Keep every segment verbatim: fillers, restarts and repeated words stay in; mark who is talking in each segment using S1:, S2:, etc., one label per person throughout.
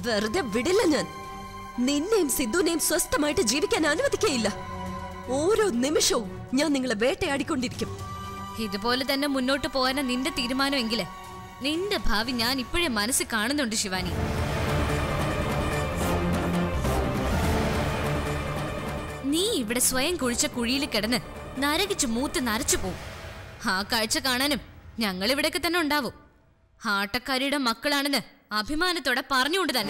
S1: വെറുതെ വിടില്ല ഞാൻ. നിന്നെയും സിദ്ധുനെയും സ്വസ്ഥമായിട്ട് ജീവിക്കാൻ അനുവദിക്കയില്ല. ഓരോ നിമിഷവും ഞാൻ നിങ്ങളെ വേട്ടയാടിക്കൊണ്ടിരിക്കും.
S2: ഇതുപോലെ തന്നെ മുന്നോട്ട് പോകാനാ നിന്റെ തീരുമാനമെങ്കില് നിന്റെ ഭാവി ഞാൻ ഇപ്പോഴേ മനസ്സിൽ കാണുന്നുണ്ട് ശിവാനി. നീ ഇവിടെ സ്വയം കുഴിച്ച കുഴിയിൽ കിടന്ന് നരകിച്ചു മൂത്ത് നരച്ചു പോവും. ആ കാഴ്ച കാണാനും ഞങ്ങൾ ഇവിടെയൊക്കെ തന്നെ ഉണ്ടാവും. ആട്ടക്കാരിയുടെ മക്കളാണെന്ന് അഭിമാനത്തോടെ പറഞ്ഞുകൊണ്ട് തന്നെ.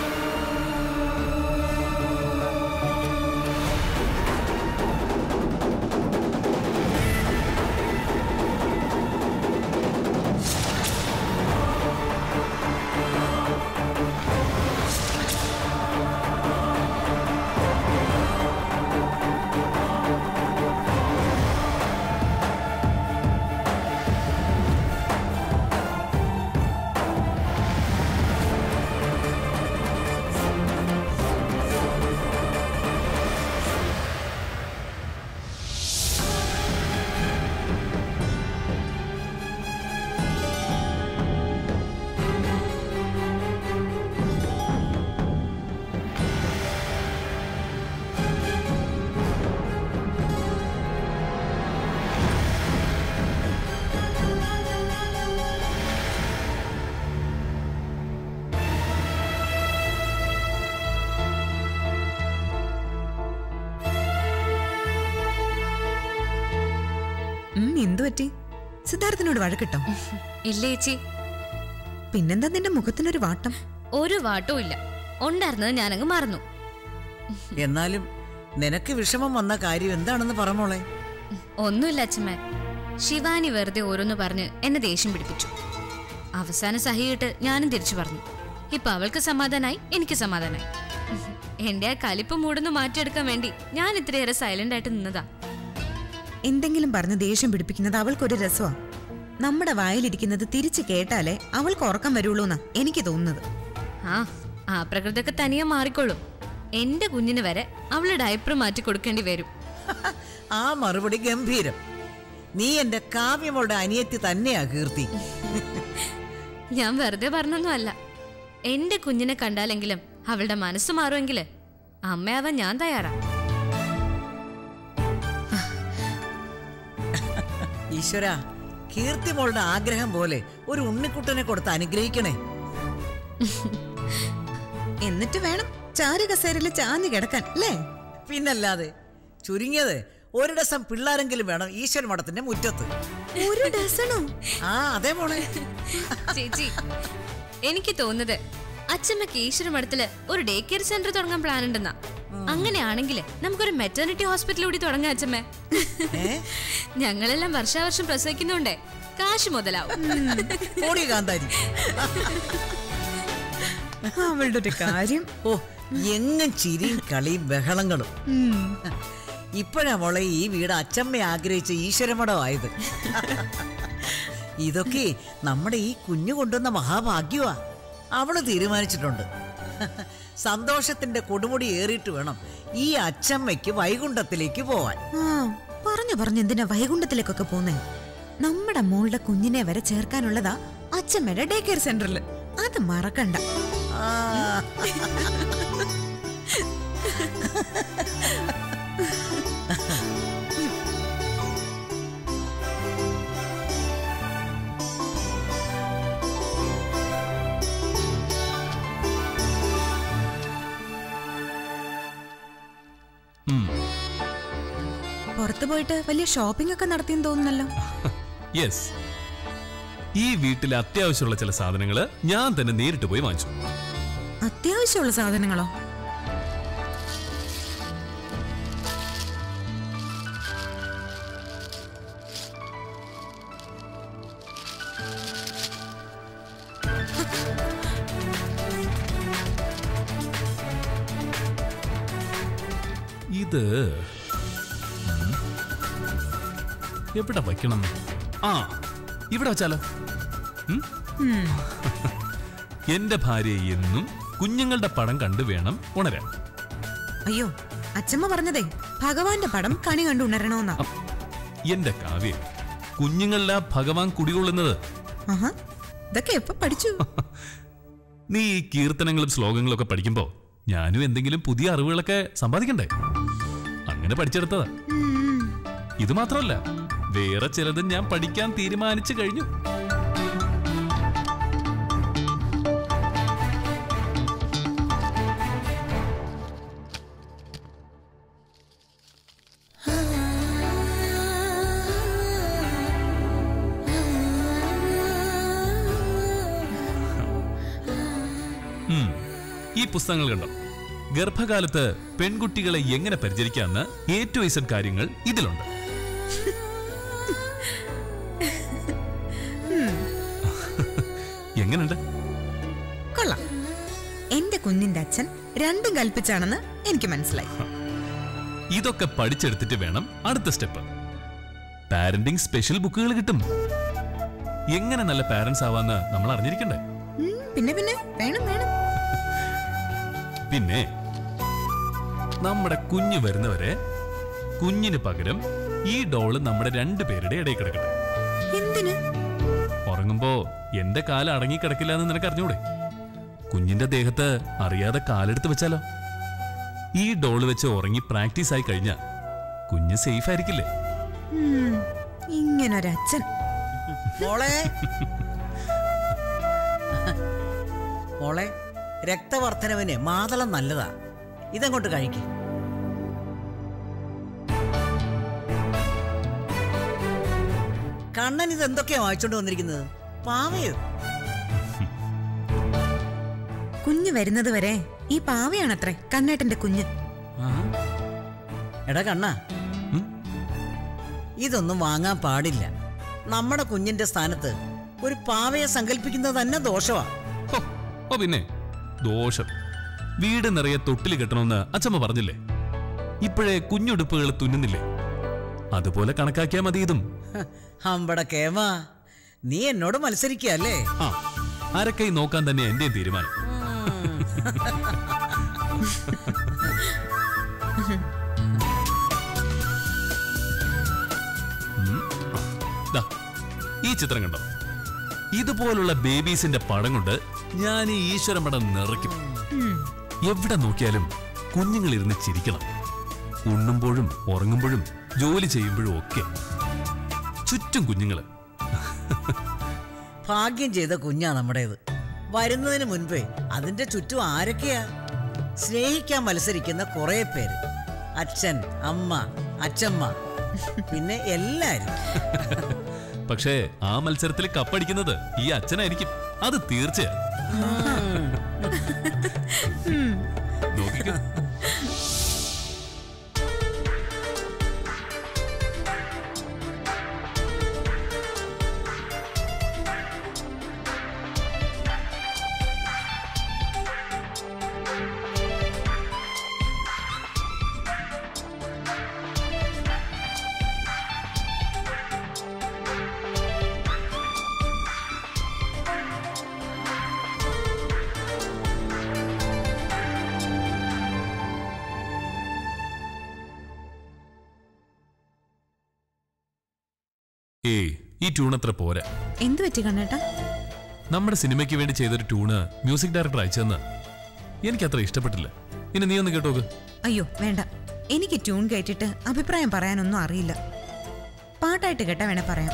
S3: എന്തു പറ്റി? സിദ്ധാർത്ഥനോട് വഴക്കിട്ടോ?
S2: ഇല്ല ചേച്ചി.
S3: പിന്നെന്താ നിന്റെ മുഖത്തിനൊരു വാട്ടം?
S2: ഒരു വാട്ടവും ഇല്ല. ഉണ്ടായിരുന്നത് ഞാനങ്ങ് മറന്നു.
S4: എന്നാലും നിനക്ക് വിഷമം വന്ന കാര്യം എന്താണെന്ന് പറഞ്ഞോളെ.
S2: ഒന്നുമില്ല അച്ഛമ്മ. ശിവാനി വെറുതെ ഓരോന്ന് പറഞ്ഞ് എന്നെ ദേഷ്യം പിടിപ്പിച്ചു. അവസാനം സഹിയിട്ട് ഞാനും തിരിച്ചു പറഞ്ഞു. ഇപ്പൊ അവൾക്ക് സമാധാനായി, എനിക്ക് സമാധാനായി. എന്റെ ആ കലിപ്പ് മൂടൊന്ന് മാറ്റിയെടുക്കാൻ വേണ്ടി ഞാൻ ഇത്രയേറെ സൈലന്റ് ആയിട്ട് നിന്നതാ.
S3: എന്തെങ്കിലും പറഞ്ഞ് ദേഷ്യം പിടിപ്പിക്കുന്നത് അവൾക്കൊരു രസമാ. നമ്മുടെ വായിലിരിക്കുന്നത് തിരിച്ചു കേട്ടാലേ അവൾക്ക് ഉറക്കം വരുള്ളൂന്നാ എനിക്ക് തോന്നുന്നത്.
S2: ആ ആ പ്രകൃതിയൊക്കെ തനിയെ മാറിക്കൊള്ളും. എന്റെ കുഞ്ഞിന് വരെ അവളുടെ ഡയപ്പർ മാറ്റി കൊടുക്കേണ്ടി വരും.
S4: ആ മറുപടി ഗംഭീരം. നീ എന്റെ കാവ്യമോളുടെ അനിയത്തി തന്നെയാ കീർത്തി.
S2: ഞാൻ വെറുതെ പറഞ്ഞൊന്നും അല്ല. എന്റെ കുഞ്ഞിനെ കണ്ടാലെങ്കിലും അവളുടെ മനസ്സ് മാറുമെങ്കില് അമ്മയാവാൻ ഞാൻ തയ്യാറാ.
S4: ഈശ്വര, കീർത്തിമോളുടെ ആഗ്രഹം പോലെ ഒരു ഉണ്ണിക്കുട്ടനെ കൊടുത്ത് അനുഗ്രഹിക്കണേ.
S3: എന്നിട്ട് വേണം ചാരുകസേരയില് ചാഞ്ഞു കിടക്കാൻ അല്ലേ?
S4: പിന്നല്ലാതെ. ചുരുങ്ങിയത് ഒരു ഡസൻ പിള്ളേരെങ്കിലും വേണം ഈശ്വര മഠത്തിന്റെ മുറ്റത്ത്.
S3: ഒരു ഡസണോ?
S4: ആ അതെ മോളെ.
S2: ചേച്ചി, എനിക്ക് തോന്നുന്നത് അച്ഛമ്മക്ക് ഈശ്വര മഠത്തില് ഒരു ഡേ കെയർ സെന്റർ തുടങ്ങാൻ പ്ലാൻ ഉണ്ടെന്നാ. അങ്ങനെയാണെങ്കിൽ നമുക്കൊരു മെറ്റേണിറ്റി ഹോസ്പിറ്റൽ കൂടി തുടങ്ങാം അച്ഛമ്മേ. ഞങ്ങളെല്ലാം വർഷാവർഷം പ്രസവിക്കുന്നുണ്ടേ കാശ് മുതലാവും.
S3: അവളുടെ ഒരു കാര്യം.
S4: ഓ, എങ്ങും ചിരിയും കളിയും ബഹളങ്ങളും. ഇപ്പോഴാ മോളെ ഈ വീട് അച്ഛമ്മ ആഗ്രഹിച്ച ഈശ്വരമഠമായത്. ഇതൊക്കെ നമ്മുടെ ഈ കുഞ്ഞു കൊണ്ടുവന്ന മഹാഭാഗ്യമാ. അവള് തീരുമാനിച്ചിട്ടുണ്ട്. സന്തോഷത്തിന്റെ കൊടുമുടി ഏറിയിട്ട് വേണം ഈ അച്ഛമ്മയ്ക്ക് വൈകുണ്ഠത്തിലേക്ക് പോവാൻ.
S3: പറഞ്ഞു പറഞ്ഞു എന്തിനാ വൈകുണ്ഠത്തിലേക്കൊക്കെ പോന്നേ? നമ്മുടെ മോളുടെ കുഞ്ഞിനെ വരെ ചേർക്കാനുള്ളതാ അച്ഛമ്മയുടെ ഡേ കെയർ സെന്ററിൽ. അത് മറക്കണ്ട. പുറത്തു പോയിട്ട് വലിയ ഷോപ്പിംഗ് ഒക്കെ നടത്തിയെന്ന് തോന്നുന്നല്ലോ.
S5: യെസ്, ഈ വീട്ടിലെ അത്യാവശ്യമുള്ള ചില സാധനങ്ങള് ഞാൻ തന്നെ നേരിട്ട് പോയി വാങ്ങിച്ചു.
S3: അത്യാവശ്യമുള്ള സാധനങ്ങളോ?
S5: ഇത് എവിടെ വയ്ക്കണം? ആ, ഇവിടെ വച്ചാലോ? എന്റെ ഭാര്യ എന്നും കുഞ്ഞുങ്ങളുടെ പടം കണ്ടു വേണം ഉണരാൻ.
S3: അയ്യോ, അച്ഛമ്മ പറഞ്ഞതേ ഭഗവാന്റെ പടം കണി കണ്ടു ഉണരണമെന്നാ.
S5: എന്റെ കാവ്യ, കുഞ്ഞുങ്ങളിലാ ഭഗവാൻ കുടികൊള്ളുന്നത്.
S3: ഇതൊക്കെ എപ്പോ പഠിച്ചു?
S5: നീ ഈ കീർത്തനങ്ങളും ശ്ലോകങ്ങളും ഒക്കെ പഠിക്കുമ്പോ ഞാനും എന്തെങ്കിലും പുതിയ അറിവുകളൊക്കെ സമ്പാദിക്കണ്ടേ? അങ്ങനെ പഠിച്ചെടുത്തതാ. ഇത് മാത്രമല്ല, വേറെ ചിലതും ഞാൻ പഠിക്കാൻ തീരുമാനിച്ചു കഴിഞ്ഞു. ഈ പുസ്തകങ്ങൾ കണ്ടോ? ഗർഭകാലത്ത് പെൺകുട്ടികളെ എങ്ങനെ പരിചരിക്കാമെന്ന് എ ടു ഇസഡ് കാര്യങ്ങൾ ഇതിലുണ്ട്. എങ്ങനെയുണ്ട്?
S3: കൊള്ളാം. എന്റെ കുഞ്ഞിന്റെ അച്ഛൻ രണ്ടും കൽപ്പിച്ചാണെന്ന് എനിക്ക് മനസ്സിലായി.
S5: ഇതൊക്കെ പഠിച്ചെടുത്തിട്ട് വേണം അടുത്ത സ്റ്റെപ്പ്. പാരന്റിംഗ് സ്പെഷ്യൽ ബുക്കുകൾ കിട്ടും. എങ്ങനെ നല്ല പാരന്റ്സ് ആവാന്ന് നമ്മൾ അറിഞ്ഞിരിക്കണ്ടേ?
S3: പിന്നെ പിന്നെ വേണം വേണം.
S5: പിന്നെ നമ്മുടെ കുഞ്ഞ് വരുന്നവരെ കുഞ്ഞിന് പകരം ഈ ഡോള് നമ്മുടെ രണ്ടുപേരുടെ ഇടയിൽ കിടക്കട്ടെ.
S3: എന്തിന്?
S5: ഉറങ്ങുമ്പോ എന്റെ കാല് അടങ്ങിക്കിടക്കില്ല എന്ന് നിനക്ക് അറിഞ്ഞൂടെ? കുഞ്ഞിന്റെ ദേഹത്ത് അറിയാതെ കാലെടുത്ത് വെച്ചാലോ? ഈ ഡോള് വെച്ച് ഉറങ്ങി പ്രാക്ടീസ് ആയി കഴിഞ്ഞാ കുഞ്ഞ് സേഫ് ആയിരിക്കില്ലേ?
S3: ഇങ്ങനൊരച്ഛൻ.
S4: മോളെ മോളെ രക്തവർദ്ധനവിന് മാതളം നല്ലതാ. ഇതങ്ങോട്ട് കഴിക്കും. കണ്ണൻ ഇത് എന്തൊക്കെയാ വായിച്ചോണ്ട് വന്നിരിക്കുന്നത്? പാവയോ?
S3: കുഞ്ഞ് വരുന്നത് വരെ ഈ പാവയാണത്രേ കണ്ണേട്ടന്റെ കുഞ്ഞ്.
S4: എടാ കണ്ണ, ഇതൊന്നും വാങ്ങാൻ പാടില്ല. നമ്മുടെ കുഞ്ഞിന്റെ സ്ഥാനത്ത് ഒരു പാവയെ സങ്കല്പിക്കുന്നത് തന്നെ ദോഷമാ.
S5: ഓ പിന്നെ ദോഷം. വീട് നിറയെ തൊട്ടിൽ കെട്ടണമെന്ന് അച്ഛമ്മ പറഞ്ഞില്ലേ? ഇപ്പോഴേ കുഞ്ഞുടുപ്പുകൾ തുന്നുന്നില്ലേ? അതുപോലെ കണക്കാക്കിയാ മതി ഇതും.
S4: അമ്പട കേമ, നീ എന്നോട് മത്സരിക്കല്ലേ?
S5: ആ, അരക്കൈ നോക്കാൻ തന്നെ എന്റെയും തീരുമാനം. ഈ ചിത്രം കണ്ടോ? ഇതുപോലുള്ള ബേബീസിന്റെ പടം കൊണ്ട് ഞാൻ ഈ ഈശ്വരൻ പടം നിറയ്ക്കും. എവിടെ നോക്കിയാലും കുഞ്ഞുങ്ങൾ ഇരുന്ന് ചിരിക്കണം. ഉണ്ണുമ്പോഴും ഉറങ്ങുമ്പോഴും ജോലി ചെയ്യുമ്പോഴും ഒക്കെ ചുറ്റും കുഞ്ഞുങ്ങള്.
S4: ഭാഗ്യം ചെയ്ത കുഞ്ഞാ നമ്മുടേത്. വരുന്നതിന് മുൻപേ അതിന്റെ ചുറ്റും ആരൊക്കെയാ? സ്നേഹിക്കാൻ മത്സരിക്കുന്ന കുറെ പേര്. അച്ഛൻ, അമ്മ, അച്ഛമ്മ, പിന്നെ എല്ലാരും.
S5: പക്ഷേ ആ മത്സരത്തിൽ കപ്പടിക്കുന്നത് ഈ അച്ഛനായിരിക്കും. അത് തീർച്ചയായും. നോക്കിക്കോ. ഏയ്, ഈ ട്യൂൺ അത്ര പോരാ.
S3: എന്തു പറ്റി കണ്ണേട്ടാ?
S5: നമ്മുടെ സിനിമയ്ക്ക് വേണ്ടി ചെയ്തൊരു ട്യൂണ് മ്യൂസിക് ഡയറക്ടർ അയച്ചെന്ന് എനിക്കത്ര ഇഷ്ടപ്പെട്ടില്ല. ഇനി നീ ഒന്ന് കേട്ടോക്ക്.
S3: അയ്യോ വേണ്ട, എനിക്ക് ട്യൂൺ കേട്ടിട്ട് അഭിപ്രായം പറയാനൊന്നും അറിയില്ല. പാട്ടായിട്ട് കേട്ടാ വേണേ പറയാം.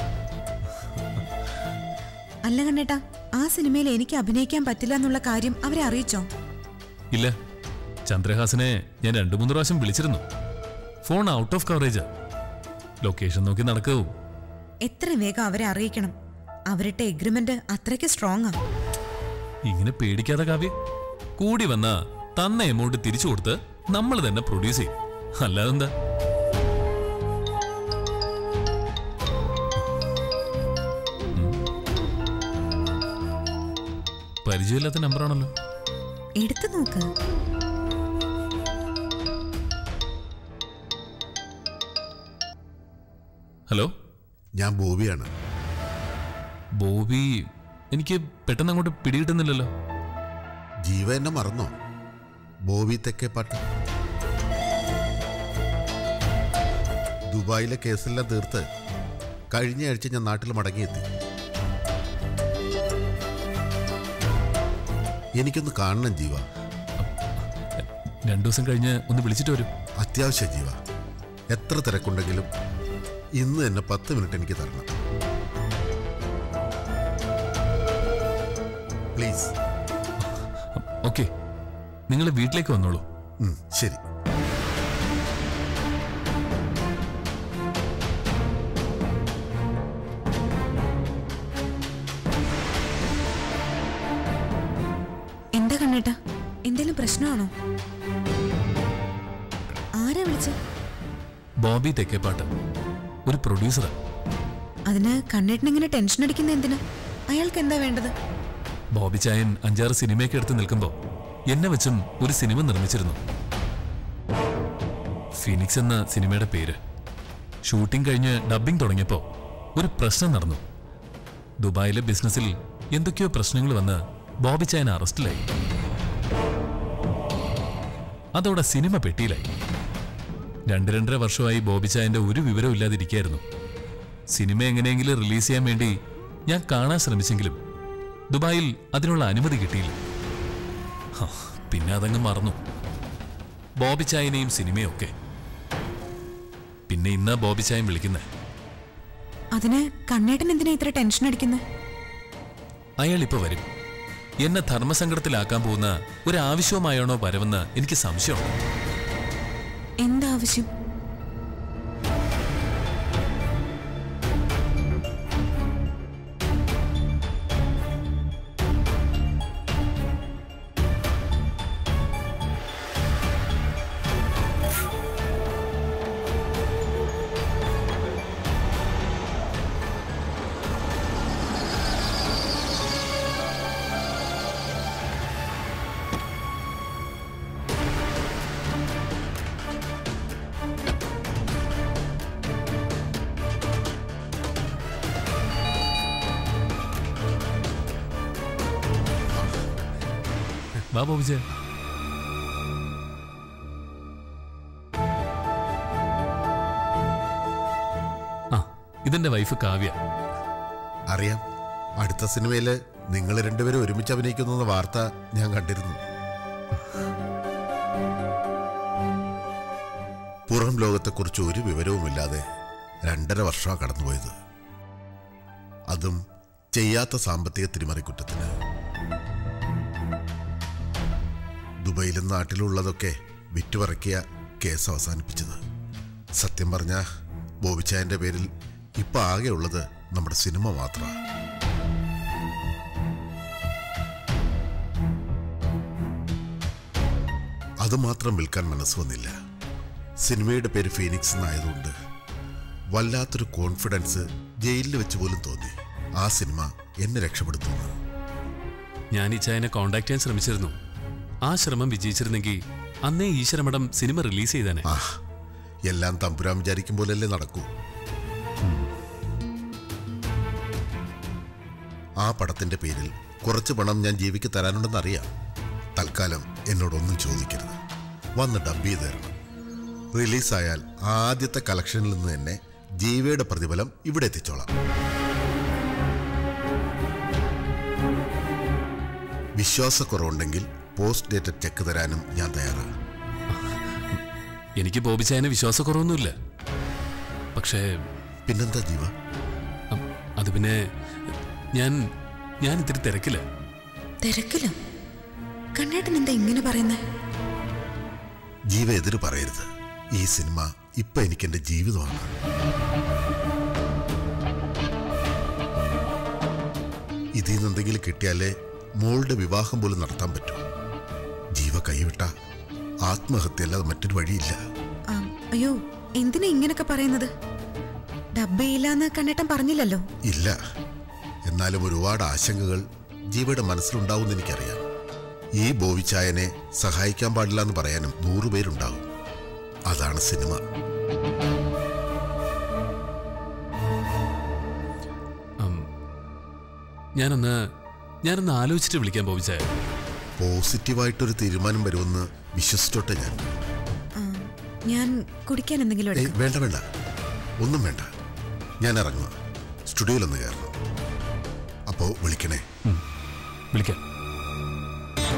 S3: അല്ല കണ്ണേട്ടാ, ആ സിനിമയിൽ എനിക്ക് അഭിനയിക്കാൻ പറ്റില്ല എന്നുള്ള കാര്യം അവരെ അറിയിച്ചോ?
S5: ഇല്ല. ചന്ദ്രഹാസനെ ഞാൻ രണ്ടു മൂന്ന് പ്രാവശ്യം വിളിച്ചിരുന്നു. Phone out of coverage. Location നോക്കി നടക്കവും.
S3: എത്ര വേഗം അവരെ അറിയിക്കണം. അവരുടെ എഗ്രിമെന്റ് അത്രയ്ക്ക് സ്ട്രോങ് ആ.
S5: ഇങ്ങനെ പേടിക്കാതെ കാവ്യ. കൂടി വന്ന തന്ന എമൗണ്ട് തിരിച്ചു കൊടുത്ത് നമ്മൾ തന്നെ പ്രൊഡ്യൂസ് ചെയ്യും. അല്ലാതെന്താ? പരിചയമില്ലാത്ത നമ്പറാണല്ലോ.
S3: എടുത്തു നോക്ക്.
S5: ഹലോ,
S6: ഞാൻ ബോബിയാണ്.
S5: ബോബി, എനിക്ക് പെട്ടെന്ന് അങ്ങോട്ട് പിടികിട്ടുന്നില്ലല്ലോ.
S6: ജീവ എന്നെ മറന്നോ? ബോബി തെക്കേപ്പാട്ട്. ദുബായിലെ കേസെല്ലാം തീർത്ത് കഴിഞ്ഞ ആഴ്ച ഞാൻ നാട്ടിൽ മടങ്ങിയെത്തി. എനിക്കൊന്ന് കാണണം ജീവ.
S5: രണ്ടു ദിവസം കഴിഞ്ഞ് ഒന്ന് വിളിച്ചിട്ട് വരും.
S6: അത്യാവശ്യം ജീവ. എത്ര തിരക്കുണ്ടെങ്കിലും ഇന്ന് തന്നെ പത്ത് മിനിറ്റ് എനിക്ക് തരണം പ്ലീസ്.
S5: ഓക്കെ, നിങ്ങൾ വീട്ടിലേക്ക് വന്നോളൂ.
S6: ശരി.
S3: എന്താ കണ്ണേട്ടാ, എന്തെങ്കിലും പ്രശ്നമാണോ? ആരാ വിളിച്ച?
S5: ബോബി തെക്കേപ്പാട്ട്, ഒരു പ്രൊഡ്യൂസറാ.
S3: അതിന് കണ്ണേട്ടൻ ഇങ്ങനെ ടെൻഷൻ അടിക്കുന്ന എന്തിനാ? അയാൾക്ക് എന്താ വേണ്ടത്?
S5: ബോബി ചായൻ അഞ്ചാറ് സിനിമയൊക്കെ എടുത്ത് നിൽക്കുമ്പോൾ എന്നെ വെച്ചും ഒരു സിനിമ നിർമ്മിച്ചിരുന്നു. ഫീനിക്സ് എന്ന സിനിമയുടെ പേര്. ഷൂട്ടിംഗ് കഴിഞ്ഞ് ഡബ്ബിംഗ് തുടങ്ങിയപ്പോൾ ഒരു പ്രശ്നം നടന്നു. ദുബായിലെ ബിസിനസ്സിൽ എന്തൊക്കെയോ പ്രശ്നങ്ങൾ വന്ന് ബോബി ചായൻ അറസ്റ്റിലായി. അതോടെ സിനിമ പെട്ടിയിലായി. രണ്ട് രണ്ടര വർഷമായി ബോബി ചായന്റെ ഒരു വിവരവും ഇല്ലാതിരിക്കുകയായിരുന്നു. സിനിമ എങ്ങനെയെങ്കിലും റിലീസ് ചെയ്യാൻ വേണ്ടി ഞാൻ കാണാൻ ശ്രമിച്ചെങ്കിലും ദുബായിൽ അതിനുള്ള അനുമതി കിട്ടിയില്ല. പിന്നെ അതങ്ങ് മറന്നു, ബോബി ചായനെയും സിനിമയൊക്കെ. പിന്നെ ഇന്നാ ബോബി ചായൻ വിളിക്കുന്നത്.
S3: അതിന് കണ്ണേട്ടൻ എന്തിനാ ഇത്ര ടെൻഷൻ അടിക്കുന്നത്?
S5: അയാൾ ഇപ്പൊ വരും. എന്നെ ധർമ്മസങ്കടത്തിലാക്കാൻ പോകുന്ന ഒരു ആവശ്യവുമായാണോ വരവെന്ന് എനിക്ക് സംശയമുണ്ട്.
S3: എന്താവശ്യം?
S5: വാ ബോബി ചായ. ആ, ഇതെന്റെ വൈഫ് കാവ്യ.
S6: അറിയാം, അടുത്ത സിനിമയില് നിങ്ങൾ രണ്ടുപേരും ഒരുമിച്ച് അഭിനയിക്കുന്ന വാർത്ത ഞാൻ കണ്ടിരുന്നു. പുറം ലോകത്തെക്കുറിച്ച് ഒരു വിവരവുമില്ലാതെ രണ്ടര വർഷമാണ് കടന്നുപോയത്. അതും ചെയ്യാത്ത സാമ്പത്തിക തിരിമറിക്കുറ്റത്തിന്. ദുബൈയിലും നാട്ടിലുള്ളതൊക്കെ വിറ്റുപറക്കിയ കേസ് അവസാനിപ്പിച്ചത്. സത്യം പറഞ്ഞ ബോബിച്ചായന്റെ പേരിൽ ഇപ്പൊ ആകെ ഉള്ളത് നമ്മുടെ സിനിമ മാത്രമാണ്. അതുമാത്രം വിൽക്കാൻ മനസ്സ് വന്നില്ല. സിനിമയുടെ പേര് ഫീനിക്സ് എന്നായതുകൊണ്ട് വല്ലാത്തൊരു കോൺഫിഡൻസ് ജയിലിൽ വെച്ച് പോലും തോന്നി ആ സിനിമ എന്നെ രക്ഷപ്പെടുത്തുന്നു.
S5: ഞാൻ ഈ ചായനെ കോണ്ടാക്ട് ചെയ്യാൻ ശ്രമിച്ചിരുന്നു. ആ ശ്രമം വിജയിച്ചിരുന്നെങ്കിൽ അന്നേ ഈശ്വരമഠം സിനിമ റിലീസ് ചെയ്തേനെ.
S6: ആ, എല്ലാം തമ്പുരാൻ വിചാരിക്കും പോലല്ലേ നടക്കൂ. ആ പടത്തിന്റെ പേരിൽ കുറച്ച് പണം ഞാൻ ജീവിക്ക് തരാനുണ്ടെന്ന് അറിയാം. തൽക്കാലം എന്നോടൊന്നും ചോദിക്കരുത്. വന്ന് ഡബ് ചെയ്ത് തരണം. റിലീസായാൽ ആദ്യത്തെ കളക്ഷനിൽ നിന്ന് തന്നെ ജീവയുടെ പ്രതിഫലം ഇവിടെ എത്തിച്ചോളാം. വിശ്വാസക്കുറവുണ്ടെങ്കിൽ പോസ്റ്റ് ഡേറ്റഡ് ചെക്ക് തരാനും ഞാൻ തയ്യാറാണ്.
S5: എനിക്ക് ബോബി ചായനെ വിശ്വാസക്കുറവൊന്നുമില്ല. പക്ഷേ
S6: പിന്നെന്താ ജീവ?
S5: അത് പിന്നെ ഞാൻ ഞാൻ ഇത്തിരി തിരക്കില്ല.
S3: തിരക്കില്ല? കണ്ണേട്ടൻ എന്താ ഇങ്ങനെ പറയുന്നേ?
S6: ജീവ എതിര് പറയരുത്. ഈ സിനിമ ഇപ്പൊ എനിക്ക് എന്റെ ജീവിതമാണ്. ഇതിൽ നിന്ന് എന്തെങ്കിലും കിട്ടിയാലേ മോളുടെ വിവാഹം പോലും നടത്താൻ പറ്റൂ. ജീവ കൈവിട്ട ആത്മഹത്യ അല്ലാതെ മറ്റൊരു വഴിയില്ല.
S3: അയ്യോ, എന്തിനാ ഇങ്ങനൊക്കെ പറയുന്നത്? ഡബ്ബയില്ലാന്ന് കണ്ണേട്ടൻ പറഞ്ഞില്ലല്ലോ.
S6: ഇല്ല, എന്നാലും ഒരുപാട് ആശങ്കകൾ ജീവയുടെ മനസ്സിലുണ്ടാവുമെന്ന് എനിക്കറിയാം. ഈ ബോവിച്ചായനെ സഹായിക്കാൻ പാടില്ല എന്ന് പറയാനും നൂറുപേരുണ്ടാവും. അതാണ് സിനിമ.
S5: ഞാനൊന്ന് ഞാനൊന്ന് ആലോചിച്ചിട്ട് വിളിക്കാൻ ബോബിച്ചായ.
S6: പോസിറ്റീവായിട്ടൊരു തീരുമാനം വരുമെന്ന് വിശ്വസിച്ചോട്ടെ ഞാൻ.
S3: ഞാൻ കുടിക്കാൻ എന്തെങ്കിലും
S6: ഏയ്, വേണ്ട വേണ്ട, ഒന്നും വേണ്ട. ഞാൻ ഇറങ്ങുക. സ്റ്റുഡിയോയിലൊന്ന് കയറണം. അപ്പോ വിളിക്കണേ.
S5: വിളിക്കാം.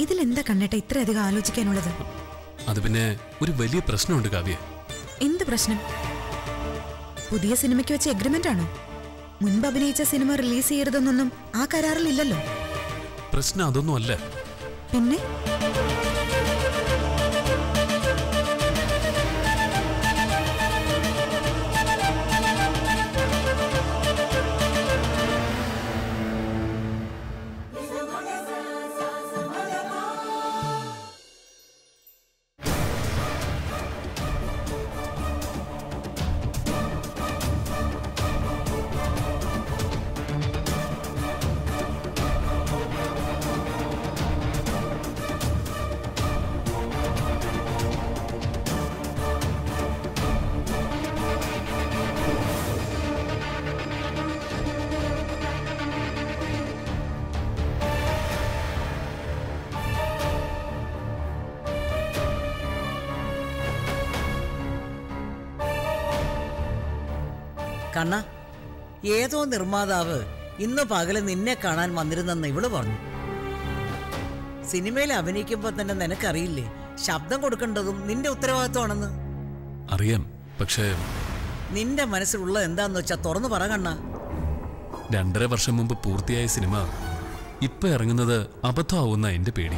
S3: ഇതിലെന്താ കണ്ണേട്ട ഇത്രയധികം ആലോചിക്കാനുള്ളത്?
S5: അത് പിന്നെ ഒരു വലിയ പ്രശ്നമുണ്ട് കാവ്യ.
S3: എന്ത് പ്രശ്നം? പുതിയ സിനിമയ്ക്ക് വെച്ച എഗ്രിമെന്റ് ആണോ? മുൻപ് അഭിനയിച്ച സിനിമ റിലീസ് ചെയ്യരുതെന്നൊന്നും ആ കരാറിലില്ലല്ലോ.
S5: പ്രശ്നം അതൊന്നും അല്ല.
S3: പിന്നെ
S4: കണ്ണ, ഏതോ നിർമ്മാതാവ് ഇന്ന് പകല് നിന്നെ കാണാൻ വന്നിരുന്നെന്ന് ഇവള് പറഞ്ഞു. സിനിമയിൽ അഭിനയിക്കുമ്പോ തന്നെ നിനക്കറിയില്ലേ ശബ്ദം കൊടുക്കേണ്ടതും നിന്റെ ഉത്തരവാദിത്വമാണെന്ന്?
S5: അറിയാം, പക്ഷേ
S4: നിന്റെ മനസ്സിലുള്ള എന്താന്ന് വെച്ചാ തുറന്നു പറ കണ്ണ.
S5: രണ്ടര വർഷം മുമ്പ് പൂർത്തിയായ സിനിമ ഇപ്പൊ ഇറങ്ങുന്നത് അബദ്ധമാവുന്ന എന്റെ പേടി.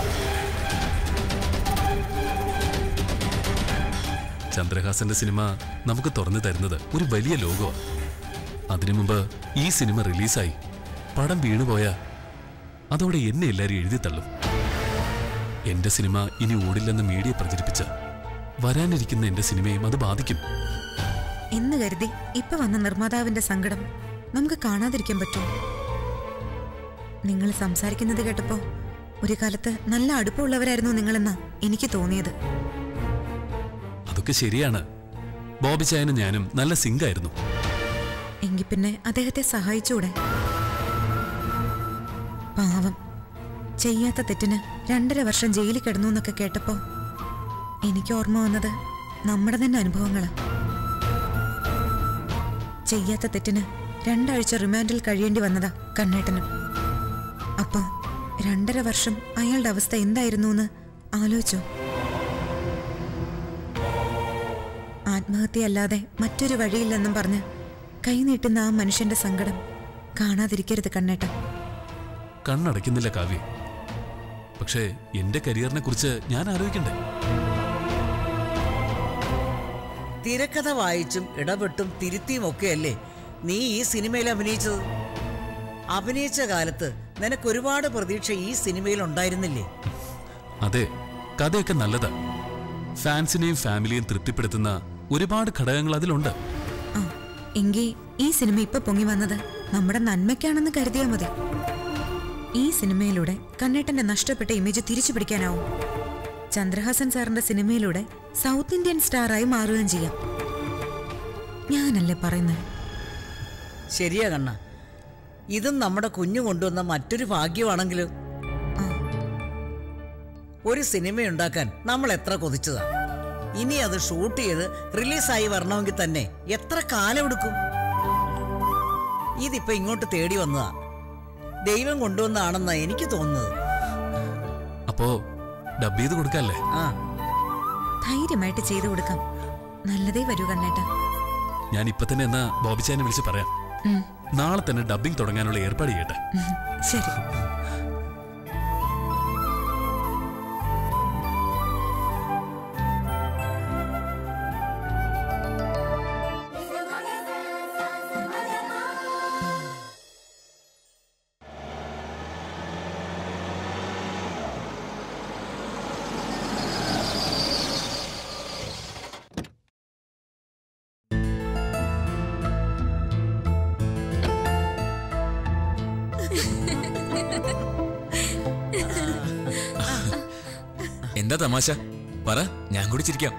S5: ചന്ദ്രഹാസന്റെ സിനിമ നമുക്ക് തുറന്നു തരുന്നത് ഒരു വലിയ ലോകമാണ്. അതിനു മുമ്പ് ഈ സിനിമ റിലീസായി പടം വീണുപോയ അതോടെ എന്നെ എല്ലാവരും എഴുതി തള്ളും. എന്റെ സിനിമ ഇനി ഓടില്ലെന്ന് മീഡിയ പ്രചരിപ്പിച്ച വരാനിരിക്കുന്ന എന്റെ സിനിമയും അത് ബാധിക്കും
S3: എന്ന് കരുതി ഇപ്പൊ വന്ന നിർമ്മാതാവിന്റെ സങ്കടം നമുക്ക് കാണാതിരിക്കാൻ പറ്റുമോ? നിങ്ങൾ സംസാരിക്കുന്നത് കേട്ടപ്പോ ഒരു കാലത്ത് നല്ല അടുപ്പമുള്ളവരായിരുന്നു നിങ്ങളെന്നാ എനിക്ക് തോന്നിയത്.
S5: അതൊക്കെ ശരിയാണ്. ബോബി ചായനും ഞാനും നല്ല സിങ്കായിരുന്നു.
S3: എങ്കിൽ പിന്നെ അദ്ദേഹത്തെ സഹായിച്ചൂടെ? പാവം, ചെയ്യാത്ത തെറ്റിന് രണ്ടര വർഷം ജയിലിൽ കിടന്നു എന്നൊക്കെ കേട്ടപ്പോ എനിക്ക് ഓർമ്മ വന്നത് നമ്മുടെ തന്നെ അനുഭവങ്ങളാ. ചെയ്യാത്ത തെറ്റിന് രണ്ടാഴ്ച റിമാൻഡിൽ കഴിയേണ്ടി വന്നതാ കണ്ണേട്ടനും. അപ്പൊ രണ്ടര വർഷം അയാളുടെ അവസ്ഥ എന്തായിരുന്നു എന്ന് ആലോചിച്ചോ? ആത്മഹത്യയല്ലാതെ മറ്റൊരു വഴിയില്ലെന്നും പറഞ്ഞ് കൈനീട്ടുന്ന ആ മനുഷ്യന്റെ സങ്കടം കാണാതിരിക്കരുത് കണ്ണേട്ട.
S5: കണ്ണടയ്ക്കുന്നില്ല കാവ്യ, പക്ഷേ എന്റെ കരിയറിനെ കുറിച്ച് ഞാൻ ആലോചിക്കണ്ടേ?
S4: തിരക്കഥ വായിച്ചും ഇടപെട്ടും തിരുത്തിയും ഒക്കെയല്ലേ നീ ഈ സിനിമയിൽ അഭിനയിച്ചത്. അഭിനയിച്ച കാലത്ത് നിനക്ക് ഒരുപാട് പ്രതീക്ഷ ഈ സിനിമയിൽ ഉണ്ടായിരുന്നില്ലേ?
S5: അതെ, കഥയൊക്കെ നല്ലതാ. ഫാൻസിനെയും ഫാമിലിയെയും തൃപ്തിപ്പെടുത്തുന്ന ഒരുപാട് ഘടകങ്ങൾ അതിലുണ്ട്.
S3: ആ, എങ്കിൽ ഈ സിനിമ ഇപ്പൊ പൊങ്ങി വന്നത് നമ്മുടെ നന്മയ്ക്കാണെന്ന് കരുതിയാൽ മതി. ഈ സിനിമയിലൂടെ കണ്ണേട്ടന്റെ നഷ്ടപ്പെട്ട ഇമേജ് തിരിച്ചു പിടിക്കാനാവും. ചന്ദ്രഹാസൻ സാറിന്റെ സിനിമയിലൂടെ സൗത്ത് ഇന്ത്യൻ സ്റ്റാറായി മാറുകയും ചെയ്യാം. ഞാനല്ലേ പറയുന്നത്?
S4: ശരിയാ കണ്ണ, ഇതും നമ്മുടെ കുഞ്ഞു കൊണ്ടുവന്ന മറ്റൊരു ഭാഗ്യമാണെങ്കിലും. ഒരു സിനിമയുണ്ടാക്കാൻ നമ്മൾ എത്ര കൊതിച്ചതാ. ഇനി അത് ഷൂട്ട് ചെയ്ത് റിലീസായി വരണമെങ്കിൽ തന്നെ എത്ര കാലമെടുക്കും? ഇതിപ്പോ ഇങ്ങോട്ട് തേടി വന്നതാ, ദൈവം കൊണ്ടുവന്നതാണെന്നാ എനിക്ക് തോന്നുന്നത്.
S5: അപ്പോ ഡബ് ചെയ്ത് കൊടുക്കല്ലേ?
S4: ആ,
S3: ധൈര്യമായിട്ട് ചെയ്തു കൊടുക്കാം. നല്ലതേ വരൂ കണ്ണേട്ട.
S5: ഞാൻ ഇപ്പൊ തന്നെ എന്നാ ബോബിച്ചാനെ വിളിച്ച് പറയാം. നാളെ തന്നെ ഡബിംഗ് തുടങ്ങാനുള്ള ഏർപ്പാട് ചെയ്യട്ടെ.
S3: ശരി.
S7: എന്താ തമാശ പറ, ഞാൻ കൂടി ചിരിക്കാം.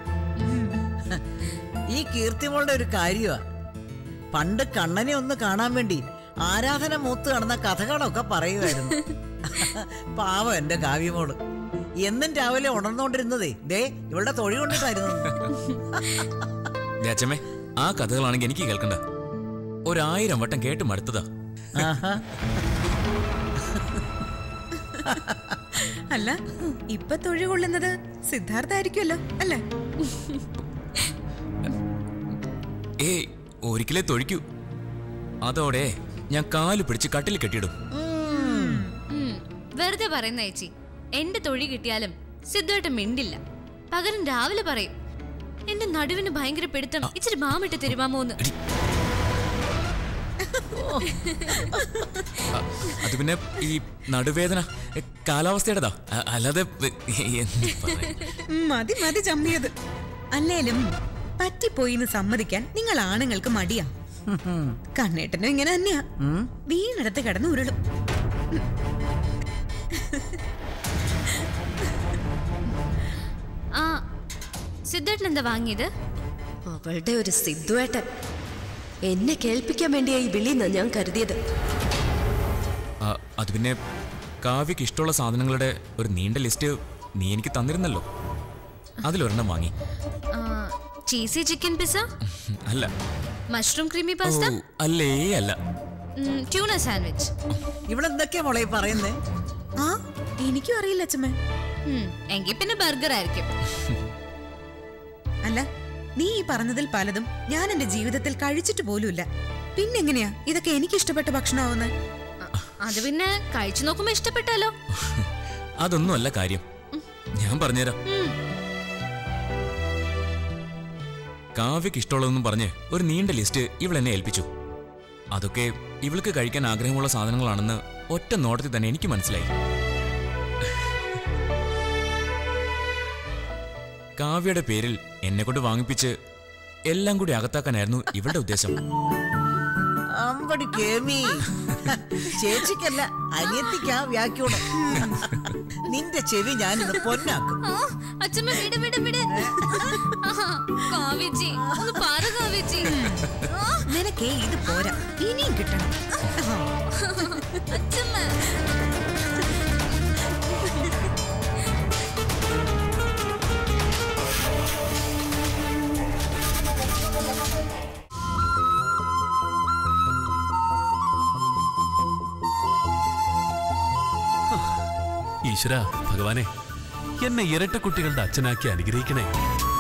S4: ഈ കീർത്തിമോളുടെ ഒരു കാര്യമാ. പണ്ട് കണ്ണനെ ഒന്ന് കാണാൻ വേണ്ടി ആരാധന മൂത്ത് കാണുന്ന കഥകളൊക്കെ പറയുമായിരുന്നു. പാവം എന്റെ കാവ്യമോള് എന്നും രാവിലെ ഉണർന്നുകൊണ്ടിരുന്നതേ ദേ ഇവളുടെ തൊഴി കൊണ്ടിട്ടായിരുന്നു.
S7: അച്ഛമ്മേ, ആ കഥകളാണെങ്കിൽ എനിക്ക് കേൾക്കണ്ട. ഒരായിരം വട്ടം കേട്ട് മടുത്തതാ.
S3: അല്ല ഇപ്പൊ തൊഴി കൊള്ളുന്നത് സിദ്ധാർത്ഥ ആയിരിക്കുമല്ലോ അല്ലേ?
S7: ഏ ഒരിക്കലേ തൊഴിക്കൂ. അതോടെ ഞാൻ കാല് പിടിച്ച് കട്ടിൽ കെട്ടിയിടും.
S2: വെറുതെ പറയുന്ന ചേച്ചി, എന്റെ തൊഴി കിട്ടിയാലും സിദ്ധുവായിട്ട് മിണ്ടില്ല. പകരം രാവിലെ പറയും എന്റെ നടുവിന് ഭയങ്കര പിടുത്തം, ഇച്ചിരി മാമിട്ട് തരുമാമോന്ന്.
S7: അത് പിന്നെ ഈ നടുവേദന കാലാവസ്ഥയുടേതാ, അല്ലാതെ
S3: മതി മതി ചമ്മിയത്. അല്ലേലും പറ്റിപ്പോയിന്ന് സമ്മതിക്കാൻ നിങ്ങൾ ആണുങ്ങൾക്ക് മടിയാ. കണ്ണേട്ടനും ഇങ്ങനെ തന്നെയാ, വീണടുത്ത് കിടന്ന് ഉരുളും.
S2: ആ സിദ്ധേട്ടൻ എന്താ വാങ്ങിയത്?
S1: അവളുടെ ഒരു സിദ്ധുവേട്ടൻ എന്നെ കേൾപ്പിക്കാൻ വേണ്ടിയായി വിളിയെന്നാ ഞാൻ കരുതിയത്.
S7: അത് പിന്നെ കാവ്യക്ക് ഇഷ്ടമുള്ള സാധനങ്ങളുടെ ഒരു നീണ്ട ലിസ്റ്റ് നീ എനിക്ക് തന്നിരുന്നല്ലോ, അതിലൊരെണ്ണം വാങ്ങി.
S2: ചീസി ചിക്കൻ പിസ്സ
S7: അല്ല,
S2: മഷ്റൂം ക്രീമി പാസ്ത
S7: അല്ലേ അല്ല,
S2: ട്യൂണ സാൻഡ്വിച്ച്.
S4: ഇവിടെ എന്തൊക്കെയാ മോളെ പറയുന്നേ?
S3: ആ എനിക്കും അറിയില്ല അച്ഛമ്മ.
S2: എങ്കിൽ പിന്നെ ബർഗർ ആയിരിക്കും.
S3: അല്ല, നീ ഈ പറഞ്ഞതിൽ പലതും ഞാൻ എന്റെ ജീവിതത്തിൽ കഴിച്ചിട്ട് പോലുമില്ല. പിന്നെങ്ങനെയാ ഇതൊക്കെ എനിക്ക് ഇഷ്ടപ്പെട്ട ഭക്ഷണമാവുന്നത്?
S2: അത് പിന്നെ കഴിച്ചു നോക്കുമ്പോ ഇഷ്ടപ്പെട്ടാലോ?
S7: അതൊന്നും അല്ല കാര്യം, ഞാൻ പറഞ്ഞുതരാം. കാവ്യക്ക് ഇഷ്ടമുള്ളതെന്നും പറഞ്ഞ് ഒരു നീണ്ട ലിസ്റ്റ് ഇവളെന്നെ ഏൽപ്പിച്ചു. അതൊക്കെ ഇവൾക്ക് കഴിക്കാൻ ആഗ്രഹമുള്ള സാധനങ്ങളാണെന്ന് ഒറ്റ നോട്ടത്തിൽ തന്നെ എനിക്ക് മനസ്സിലായി. കാവ്യയുടെ പേരിൽ എന്നെ കൊണ്ട് വാങ്ങിപ്പിച്ച് എല്ലാം കൂടി അകത്താക്കാനായിരുന്നു ഇവളുടെ ഉദ്ദേശം.
S4: അമ്പടി കേമി, ചേച്ചിക്കല്ല അനിയത്തിക്കാ വ്യാക്യൂണം. നിന്റെ ചെവി ഞാനിന്ന് പൊന്നാക്കും.
S3: നിനക്കേ ഇത് പോരാ, ഇനിയും കിട്ടണം.
S5: ഈശ്വര ഭഗവാനെ, എന്നെ ഇരട്ടക്കുട്ടികളുടെ അച്ഛനാക്കി അനുഗ്രഹിക്കണേ.